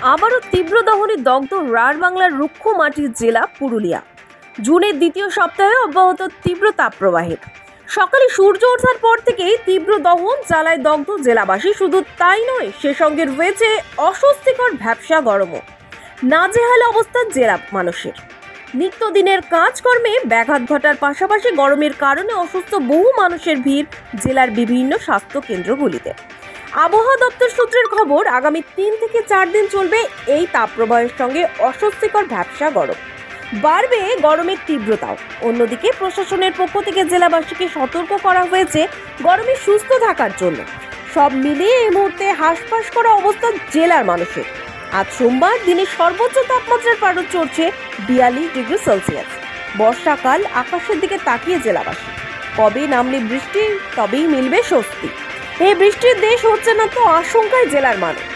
আবারও তীব্র দহনে দগ্ধ রাঢ় রুক্ষ মাটির জেলা পুরুলিয়া। জুনের দ্বিতীয় সপ্তাহে অব্যাহত তীব্র তাপপ্রবাহের সকালে সূর্য ওঠার পর থেকেই তীব্র দহন জ্বালায় দগ্ধ জেলাবাসী। শুধু তাই নয়, সে সঙ্গে রয়েছে অস্বস্তিকর ভ্যাপসা গরমও। নাজেহাল অবস্থা জেলা মানুষের। নিত্যদিনের কাজকর্মে ব্যাঘাত ঘটার পাশাপাশি গরমের কারণে অসুস্থ বহু মানুষের ভিড় জেলার বিভিন্ন স্বাস্থ্য কেন্দ্রগুলিতে। আবহাওয়া দপ্তর সূত্রের খবর, আগামী 3 থেকে 4 দিন চলবে এই তাপপ্রবাহের সঙ্গে অস্বস্তিকর ভ্যাপসা গরম। বাড়বে গরমের তীব্রতাও। অন্যদিকে প্রশাসনের পক্ষ থেকে জেলাবাসীকে সতর্ক করা হয়েছে গরমে সুস্থ থাকার জন্য। সব মিলিয়ে এই মুহূর্তে হাঁসফাঁস করা অবস্থা জেলার মানুষের। আজ সোমবার দিনের সর্বোচ্চ তাপমাত্রার পারদ চড়ছে 42 ডিগ্রি সেলসিয়াস। বর্ষাকাল আকাশের দিকে তাকিয়ে জেলাবাসী। কবে নামলে বৃষ্টি, তবেই মিলবে স্বস্তি। এই বৃষ্টির দেশ হচ্ছে না তো আশঙ্কায় জেলার মানুষ।